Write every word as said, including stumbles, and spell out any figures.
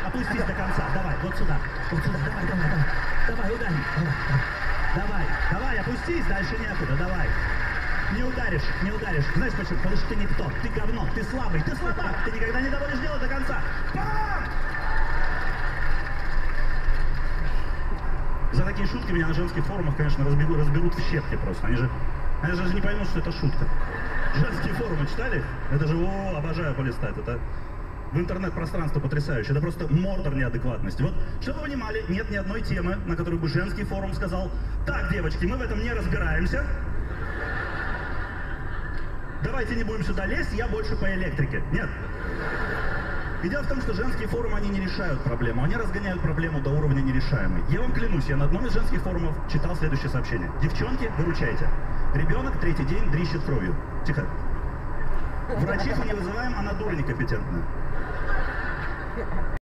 опустись до конца. Давай, вот сюда. Вот сюда. Давай, давай, давай. Давай, ударь. Давай, давай. Давай, опустись, дальше некуда. Давай. Не ударишь, не ударишь. Знаешь почему? Потому что ты никто. Ты говно. Ты слабый. Ты слабак. Ты никогда не доводишь дело до конца. Бам! За такие шутки меня на женских форумах, конечно, разберут, разберут в щепки просто. Они же, они же не поймут, что это шутка. Женские форумы читали? Это же, о, обожаю полистать. Это в интернет-пространство потрясающе. Это просто мордор неадекватности. Вот, чтобы вы понимали, нет ни одной темы, на которую бы женский форум сказал: так, девочки, мы в этом не разбираемся. Давайте не будем сюда лезть, я больше по электрике. Нет. И дело в том, что женские форумы, они не решают проблему, они разгоняют проблему до уровня нерешаемой. Я вам клянусь, я на одном из женских форумов читал следующее сообщение. Девчонки, выручайте. Ребенок третий день дрищет кровью. Тихо. Врачиху не вызываем, она дура некомпетентная.